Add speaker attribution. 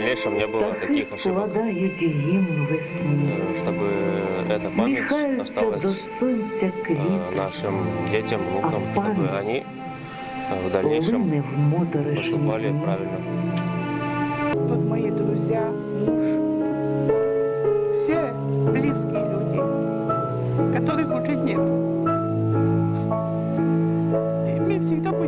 Speaker 1: дальнейшем не было таких ошибок, чтобы эта память осталась нашим детям, внукам, чтобы они в дальнейшем поступали правильно.
Speaker 2: Тут мои друзья, муж, все близкие люди, которых уже нет. И мы всегда будем